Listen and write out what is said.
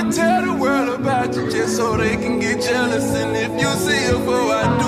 tell the world about you just so they can get jealous. And if you see her before I do,